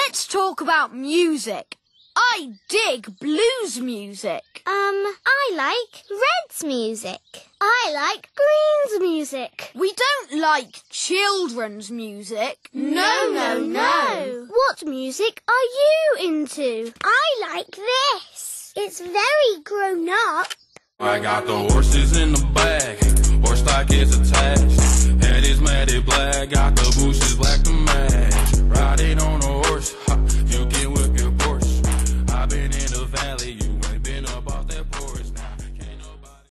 Let's talk about music. I dig blues music. I like Red's music. I like Green's music. We don't like children's music. No. What music are you into? I like this. It's very grown up. I got the horses in the bag, horse stock is attached. Head is matted black, got the bushes black to match.